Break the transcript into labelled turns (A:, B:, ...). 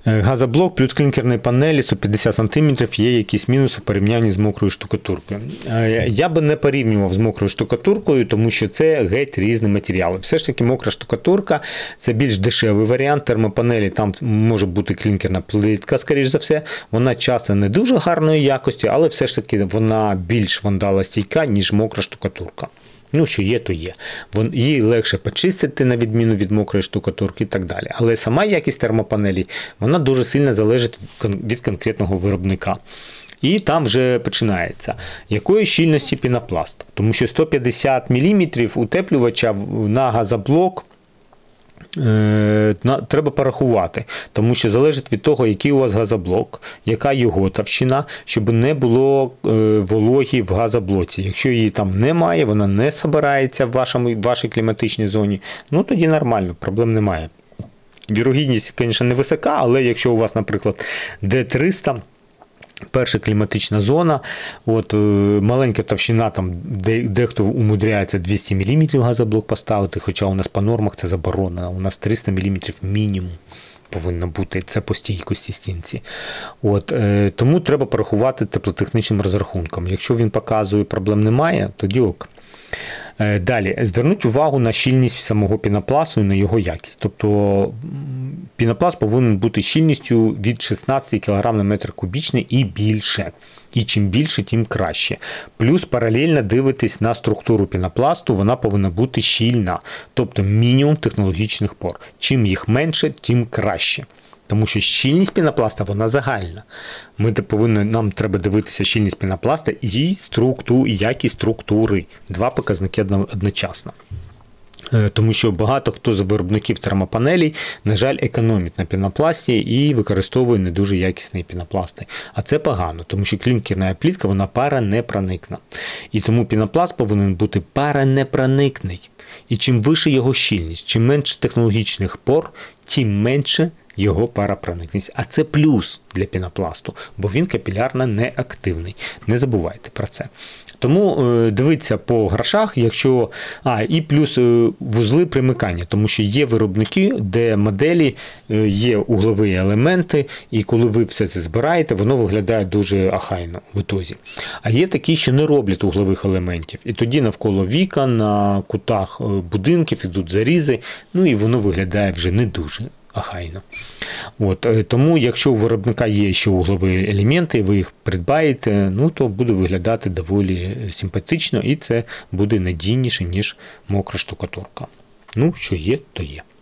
A: Газоблок плюс клінкерні панелі 150 см, є якісь мінуси в порівнянні з мокрою штукатуркою. Я би не порівнював з мокрою штукатуркою, тому що це геть різні матеріали. Все ж таки мокра штукатурка – це більш дешевий варіант, термопанелі там може бути клінкерна плитка, скоріш за все. Вона часто не дуже гарної якості, але все ж таки вона більш вандалостійка, ніж мокра штукатурка. Ну, що є, то є. Її легше почистити, на відміну від мокрої штукатурки і так далі. Але сама якість термопанелі, вона дуже сильно залежить від конкретного виробника. І там вже починається. Якої щільності пінопласт? Тому що 150 мм утеплювача на газоблок треба порахувати, тому що залежить від того, який у вас газоблок, яка його товщина, щоб не було вологі в газоблоці. Якщо її там немає, вона не збирається в вашій кліматичній зоні, ну тоді нормально, проблем немає. Вірогідність, звісно, не висока, але якщо у вас, наприклад, Д300, перша кліматична зона, маленька товщина, там дехто умудряється 200 мм газоблок поставити, хоча у нас по нормах це заборонено, у нас 300 мм мінімум повинно бути, це по стійкості стінці. Тому треба порахувати теплотехнічним розрахунком. Якщо він показує, проблем немає, тоді ок. Далі, зверніть увагу на щільність самого пінопласту і на його якість. Тобто пінопласт повинен бути щільністю від 16 кг на метр кубічний і більше. І чим більше, тим краще. Плюс паралельно дивитись на структуру пінопласту, вона повинна бути щільна. Тобто мінімум технологічних пор. Чим їх менше, тим краще. Тому що щільність пінопласта, вона загальна. Нам треба дивитися щільність пінопласта і якість структури. Два показники одночасно. Тому що багато хто з виробників термопанелей, на жаль, економить на пінопласті і використовує не дуже якісні пінопласти. А це погано, тому що клінкерна плитка, вона паранепроникна. І тому пінопласт повинен бути паранепроникний. І чим вища його щільність, чим менше технологічних пор, тим менше його парапроникність. А це плюс для пінопласту, бо він капілярно неактивний. Не забувайте про це. Тому дивіться по грошах, і плюс вузли примикання, тому що є виробники, де моделі є углові елементи, і коли ви все це збираєте, воно виглядає дуже охайно в ітозі. А є такі, що не роблять углових елементів, і тоді навколо вікон, на кутах будинків ідуть зарізи, і воно виглядає вже не дуже охайно. Тому, якщо у виробника є ще углові елементи, ви їх придбаєте, то буде виглядати доволі симпатично, і це буде надійніше, ніж мокра штукатурка. Що є, то є.